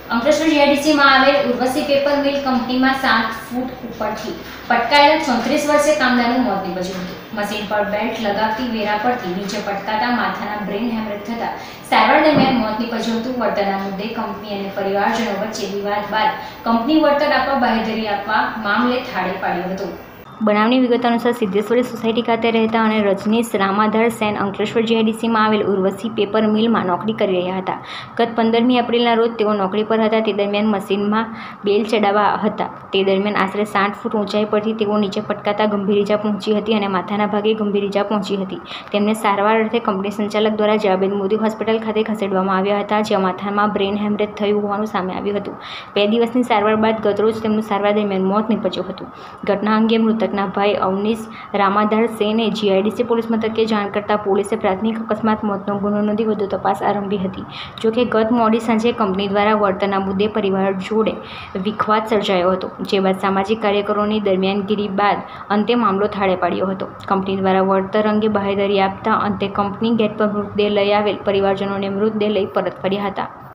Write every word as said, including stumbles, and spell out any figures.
અંકલેશ્વર જીઆઈડીસીમાં આવેલ Urvashi paper mill કંપનીમાં સાત ફૂટ ઉપરથી પટકાયેલા ચોત્રીસ વર્ષીય કામદારનું મોત નીપજ્યું હતું. મશીન પર બેલ્ટ લગાવતી વેરા પરથી નીચે પટકાતા માથાના બ્રેન હેમરેજ થતા સારવાર દરમિયાન મોત નીપજ્યું હતું. વળતરના મુદ્દે કંપની અને પરિવારજનો વચ્ચે વિવાદ બાદ કંપની વળતર આપવા બાંહેધરી આપવા મામલે થાળે પાડ્યો હતો. બનાવની વિગત અનુસાર સિદ્ધેશ્વરી સોસાયટી ખાતે રહેતા અને રજનીશ રામાધર સેન અંકલેશ્વર જીઆઈડીસીમાં આવેલ ઉર્વશી પેપર મિલમાં નોકરી કરી રહ્યા હતા. ગત પંદરમી એપ્રિલના રોજ તેઓ નોકરી પર હતા. તે દરમિયાન મશીનમાં બેલ ચડાવવા હતા. તે દરમિયાન આશરે સાત ફૂટ ઊંચાઈ પરથી તેઓ નીચે પટકાતા ગંભીર ઇજા પહોંચી હતી અને માથાના ભાગે ગંભીર ઇજા પહોંચી હતી. તેમને સારવાર અર્થે કંપની સંચાલક દ્વારા જાવેદ મોદી હોસ્પિટલ ખાતે ખસેડવામાં આવ્યા હતા, જ્યાં માથામાં બ્રેન હેમરેજ થયું હોવાનું સામે આવ્યું હતું. બે દિવસની સારવાર બાદ ગતરોજ તેમનું સારવાર દરમિયાન મોત નીપજ્યું હતું. ઘટના અંગે મૃતક ના ભાઈ અવનીશ રામાધર સેને જીઆઈડીસી પોલીસ મથકે જાણ કરતા પોલીસે પ્રાથમિક અકસ્માત મોતનો ગુનો નોંધી વધુ તપાસ આરંભી હતી. જોકે ગત મોડી સાંજે કંપની દ્વારા વળતરના મુદ્દે પરિવાર જોડે વિખવાદ સર્જાયો હતો, જે બાદ સામાજિક કાર્યકરોની દરમિયાનગીરી બાદ અંતે મામલો થાળે પાડ્યો હતો. કંપની દ્વારા વળતર અંગે બાંહેધરી આપતા અંતે કંપની ગેટ પર મૃતદેહ લઈ આવેલ પરિવારજનોને મૃતદેહ લઈ પરત ફર્યા હતા.